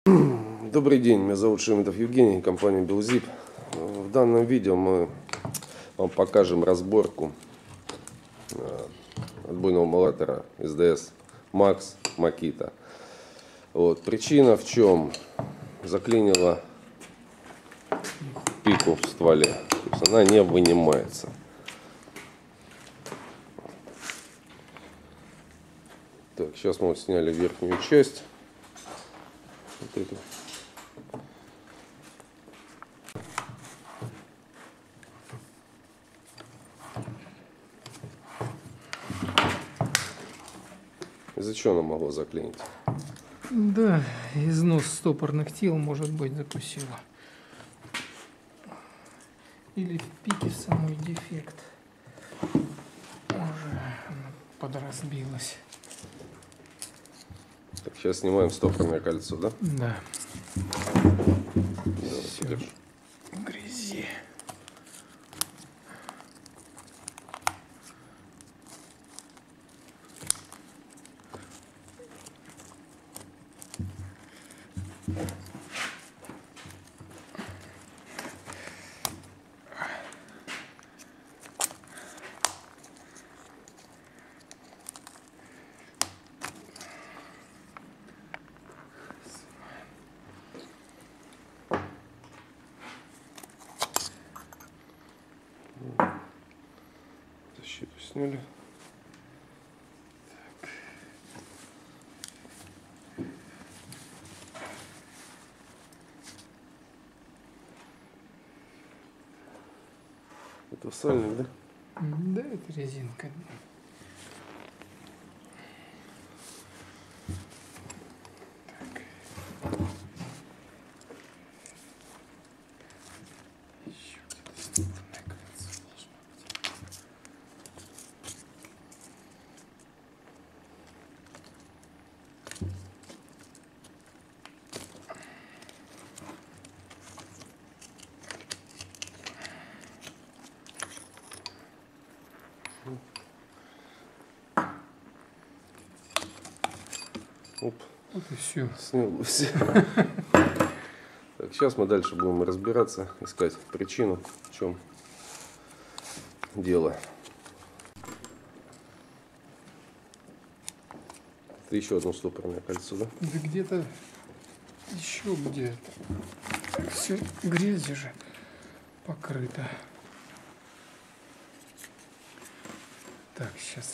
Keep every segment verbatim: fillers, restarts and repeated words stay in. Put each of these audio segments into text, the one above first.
Добрый день, меня зовут Шеметов Евгений, компания Белзип. В данном видео мы вам покажем разборку отбойного эмулятора эс дэ эс Max Makita. Вот. Причина в чем? Заклинила пику в стволе, то есть она не вынимается. Так, сейчас мы вот сняли верхнюю часть. Вот эту. Из-за чего она могла заклинить? Да, износ стопорных тел, может быть, закусила. Или в пике самой дефект. Уже она подразбилась. Так, сейчас снимаем стопорное кольцо, да? Да. Давай, Всё подержи. в грязи. Защиту сняли. Это сальник, да? Да, это резинка. Так. Еще где-то стопорное кольцо должно быть. Оп, Вот и все. снял все. Так, сейчас мы дальше будем разбираться, искать причину, в чем дело. Это еще одно стопорное кольцо, да? Да где-то еще где-то. Все грязью же покрыто. Так, сейчас.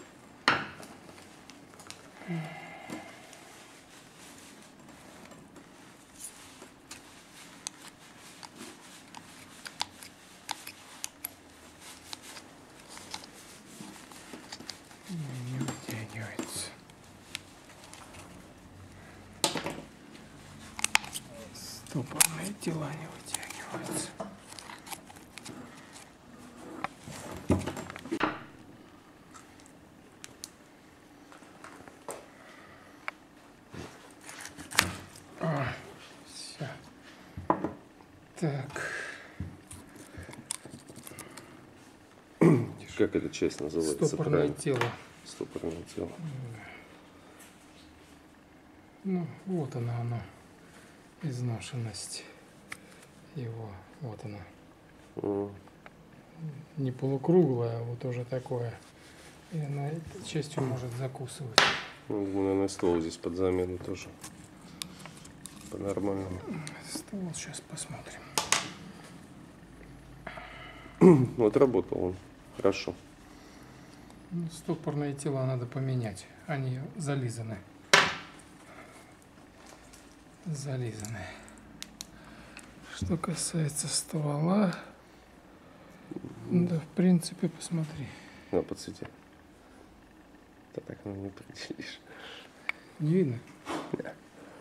Не вытягивается. Стопорные тела не вытягиваются. А, все. Так. Как эта часть называется? Стопорное правильно? тело. Стопорное тело. Ну, вот она, она. Изношенность его. Вот она. М. Не полукруглая, а вот уже такое. И она этой частью может закусывать. Ну, наверное, ствол здесь под замену тоже. По-нормальному. Ствол сейчас посмотрим. Ну, отработал он. Хорошо. Ну, стопорные тела надо поменять. Они зализаны. Зализаны. Что касается ствола, да, в принципе, посмотри. На, подсвети. Да так ну, не определишь. Не видно? Да.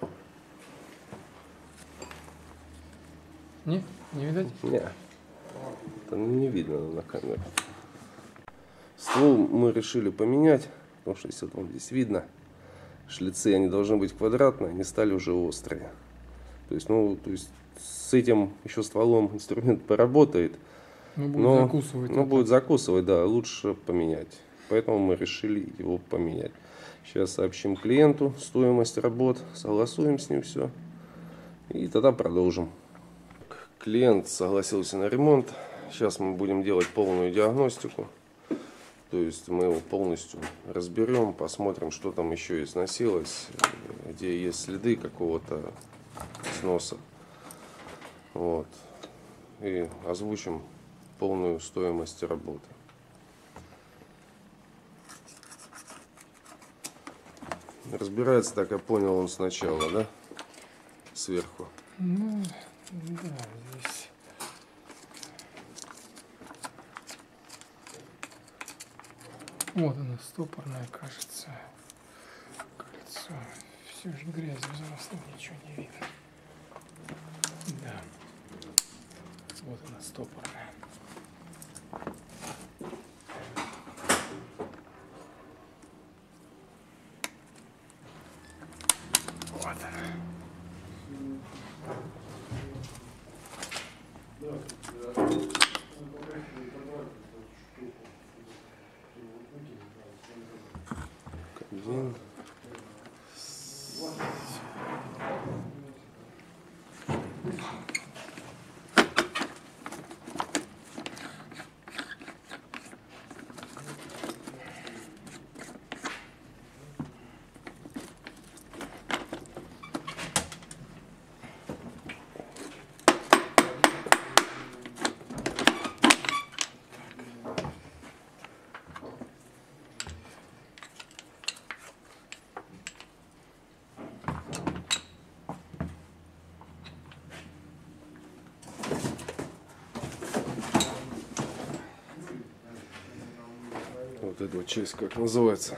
Не? Не видать? Не. Это не видно на камеру. Ствол мы решили поменять, потому что если вот здесь видно, шлицы они должны быть квадратные, они стали уже острые. То есть, ну, то есть с этим еще стволом инструмент поработает, Ну, будет но, закусывать. но вот будет так. закусывать, да, лучше поменять. Поэтому мы решили его поменять. Сейчас сообщим клиенту стоимость работ, согласуем с ним все. И тогда продолжим. Клиент согласился на ремонт. Сейчас мы будем делать полную диагностику. То есть мы его полностью разберем, посмотрим, что там еще износилось, где есть следы какого-то сноса. Вот. И озвучим полную стоимость работы. Разбирается, так я понял, он сначала, да? Сверху. Ну, да, здесь. Вот она, стопорная, кажется. Кольцо. Все же грязь взросло, ничего не видно. Да. Вот она, стопорная. Вот она. Один. Вот эта вот часть как называется?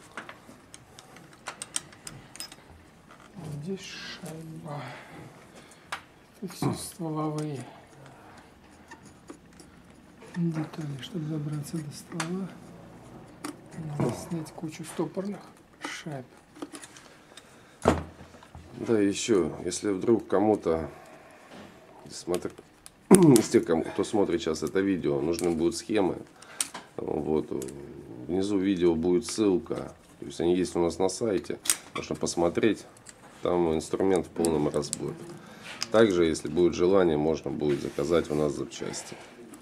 Здесь шайба. Это все стволовые детали, чтобы добраться до ствола. Надо снять кучу стопорных шайб. Да, еще, если вдруг кому-то, смотри, из тех, кто смотрит сейчас это видео, нужны будут схемы, вот, внизу видео будет ссылка, то есть они есть у нас на сайте, можно посмотреть, там инструмент в полном разборе. Также, если будет желание, можно будет заказать у нас запчасти.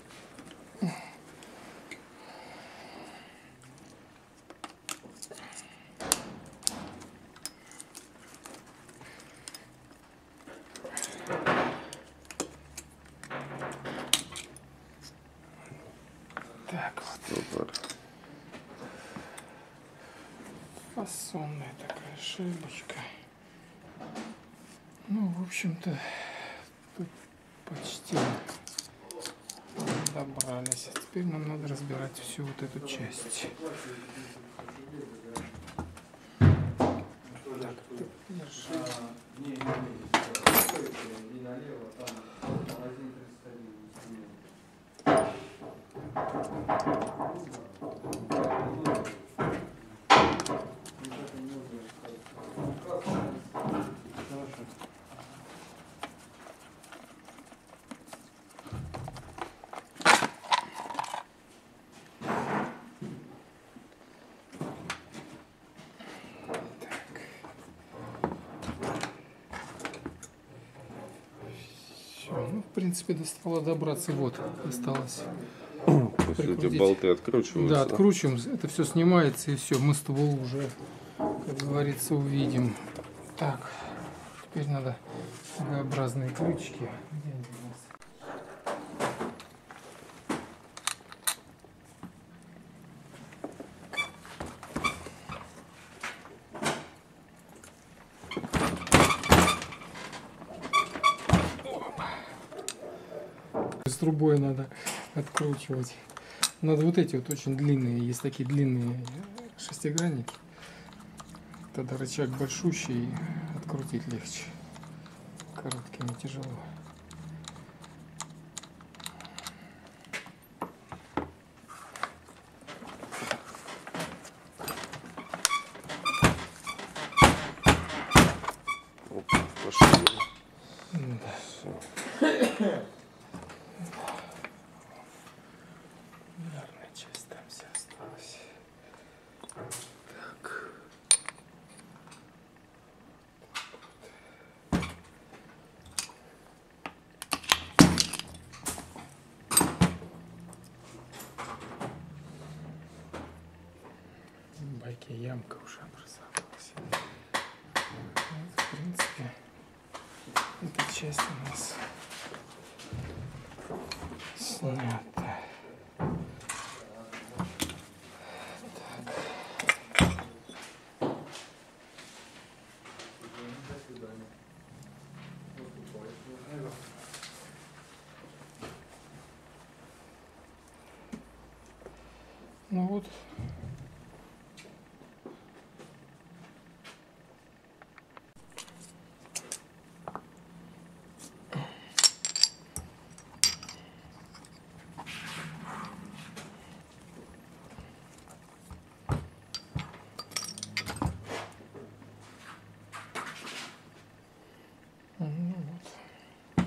Так вот. Супер. Фасонная такая шайбочка. Ну, в общем-то, тут почти добрались. А теперь нам надо разбирать всю вот эту часть. Так, ты держи. Ну, в принципе, до ствола добраться вот осталось. То есть эти болты откручиваются? Да, откручиваем, это все снимается, и все, мы ствол уже, как говорится, увидим. Так, теперь надо Г-образные ключики. Где они у нас? С трубой надо откручивать. Надо вот эти вот очень длинные, есть такие длинные шестигранники. Тогда рычаг большущий, открутить легче. Короткими тяжело. Опа, пошли. Да. Все. Ударная часть там вся осталась. Так. ямка уже образовалась. Вот, в принципе, эта часть у нас снята. Ну вот. Ну вот.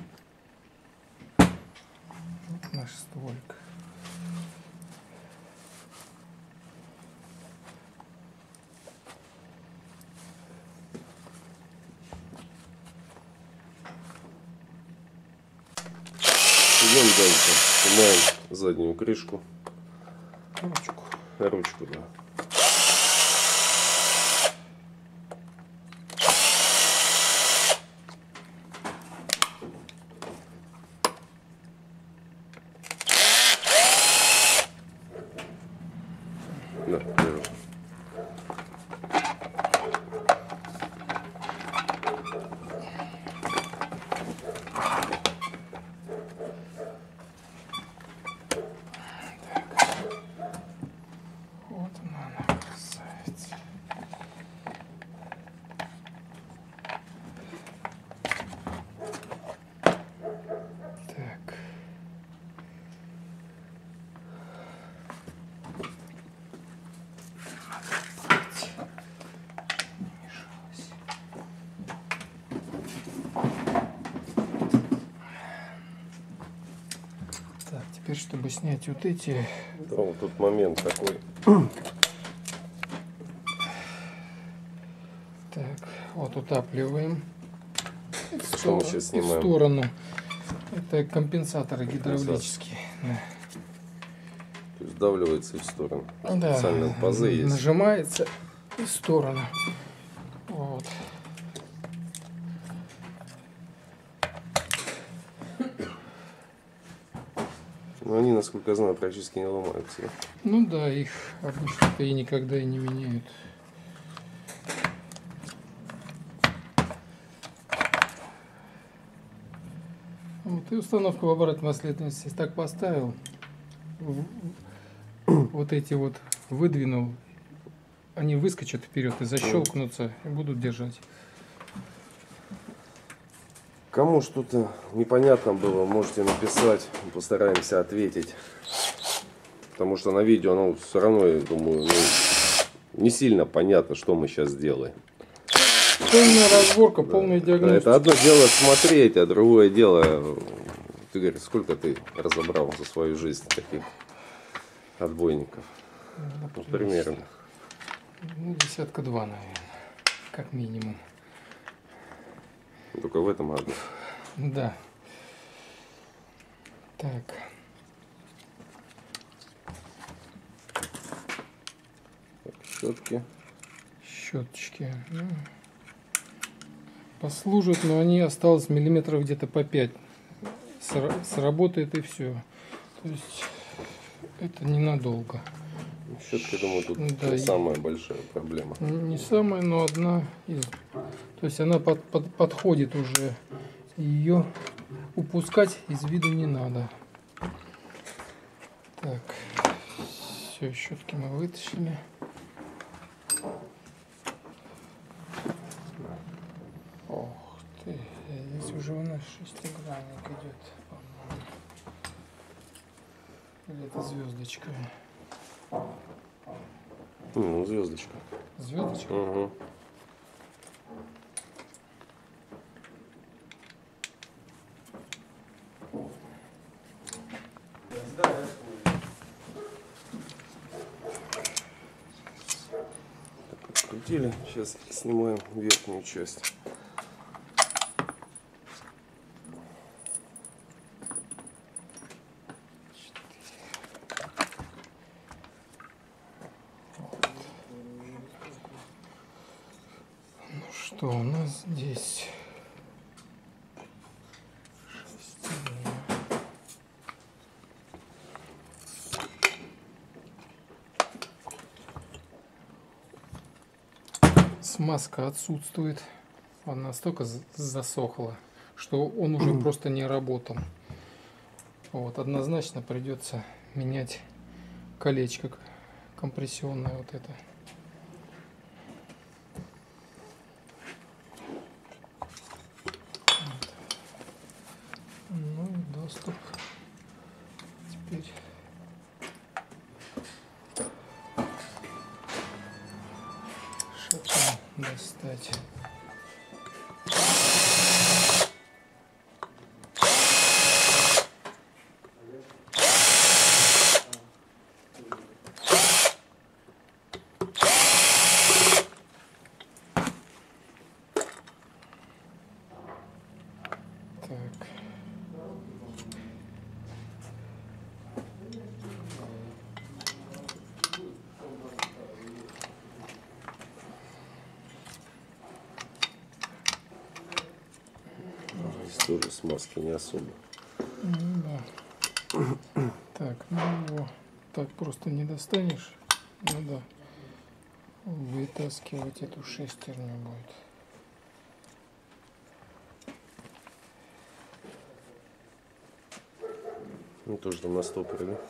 Вот наш стволик. Идем дальше. Снимаем заднюю крышку. Ручку. Ручку, да. Да, держу. Вот она, она красавица. Так. Так, теперь, чтобы снять вот эти, Да, вот тут момент такой. так, вот утапливаем. В Что мы сторону- сейчас и в снимаем? сторону. Это компенсаторы гидравлические. Да. То есть вдавливается и в сторону. Да, Специальные пазы есть. нажимается и в сторону. Вот. Но они, насколько я знаю, практически не ломаются. Ну да, их обычно-то и никогда и не меняют. Вот, и установку в обратной последовательности так поставил. В- Вот эти вот выдвинул. Они выскочат вперед и защелкнутся и будут держать. Кому что-то непонятно было, можете написать, постараемся ответить. Потому что на видео, ну, все равно, я думаю, ну, не сильно понятно, что мы сейчас делаем. Полная разборка, полная Да, диагностика. это одно дело смотреть, а другое дело, ты говоришь, сколько ты разобрал за свою жизнь таких отбойников? Ну, примерно. Ну, десятка два, наверное, как минимум. Только в этом году. Да. Так. Щетки. Щеточки. Ну, послужат, но они осталось миллиметров где-то по пять. Сра- Сработает и все. То есть это ненадолго. Щетки, думаю, тут Да, не и- самая большая проблема. Не самая, но одна из. То есть она под- под- подходит уже. Ее упускать из виду не надо. Так. Все, щетки мы вытащили. Ох ты, здесь уже у нас шестигранник идет, по-моему. Или это звездочка? Ну, звездочка. Звездочка? Угу. Открутили. Сейчас снимаем верхнюю часть. Что у нас здесь? Шестерня. Смазка отсутствует. Она настолько засохла, что он уже просто не работал. Вот, однозначно придется менять колечко компрессионное вот это. Вот. Ну и доступ теперь. Шатун достать. Так. Здесь тоже смазки не особо. Ну, да. Так, ну его так просто не достанешь. Надо вытаскивать эту шестерню будет. Ну тоже там на стопоре, да?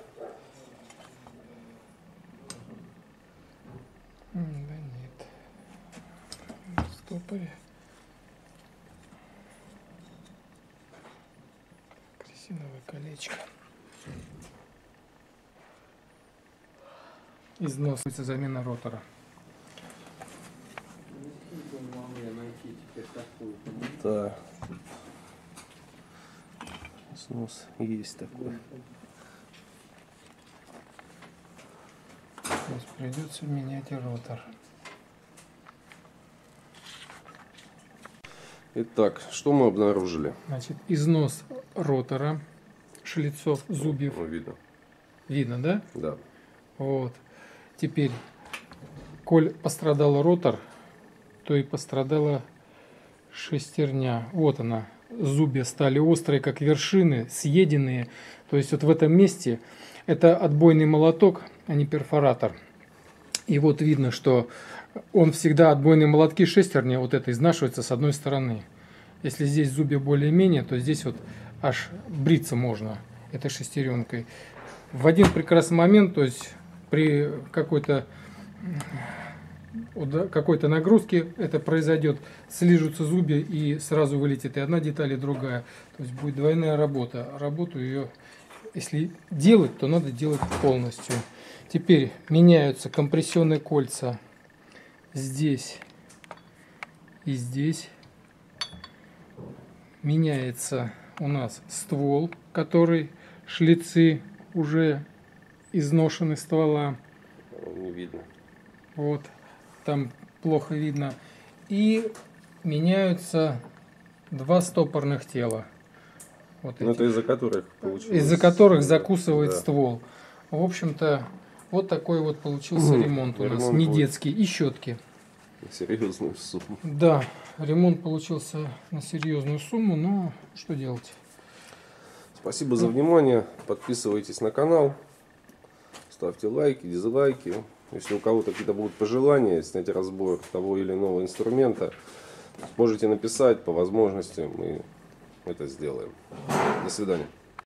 М, Да нет. В стопоре. Резиновое колечко. Износ. Замена ротора. Да. Снос есть такой. То есть придется менять и ротор. Итак, что мы обнаружили? Значит, износ ротора, шлицов, зубьев. Ну, видно. Видно, да? Да. Вот. Теперь, коль пострадал ротор, то и пострадала шестерня. Вот она. Зубья стали острые, как вершины, съеденные. То есть вот в этом месте это отбойный молоток, а не перфоратор. И вот видно, что он всегда, отбойные молотки шестерни, вот это изнашивается с одной стороны. Если здесь зубья более-менее, то здесь вот аж бриться можно этой шестеренкой. В один прекрасный момент, то есть при какой-то какой-то нагрузке это произойдет, слижутся зубья и сразу вылетит и одна деталь, и другая. То есть будет двойная работа. Работу ее, если делать, то надо делать полностью. Теперь меняются компрессионные кольца здесь и здесь. Меняется у нас ствол, который шлицы уже изношены ствола. Не видно. Вот, там плохо видно. И меняются два стопорных тела. Вот Ну, это из-за которых получилось. Из-за которых закусывает да. ствол. В общем-то, вот такой вот получился ремонт у нас. Ремонт Не будет. детский. И щетки. Серьезную сумму. Да, ремонт получился на серьезную сумму, но что делать? Спасибо за внимание. Подписывайтесь на канал. Ставьте лайки, дизлайки. Если у кого-то какие-то будут пожелания снять разбор того или иного инструмента, можете написать, по возможности мы это сделаем. До свидания.